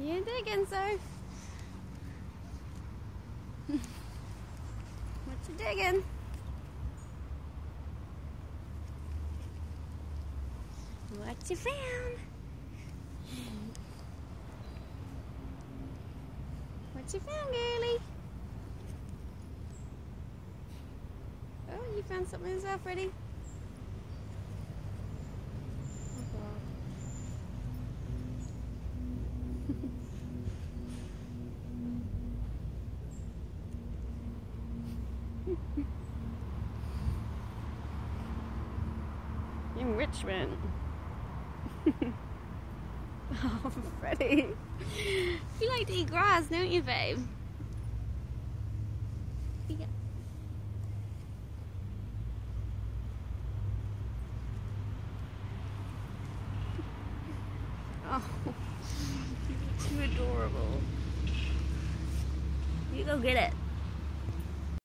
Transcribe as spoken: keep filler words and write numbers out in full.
You digging, sir? What you digging? What you found? What you found, girlie? Oh, you found something yourself, Freddie? Oh, God. Enrichment. Oh, Freddie. You like to eat grass, don't you, babe? Yeah. Oh, too adorable. You go get it.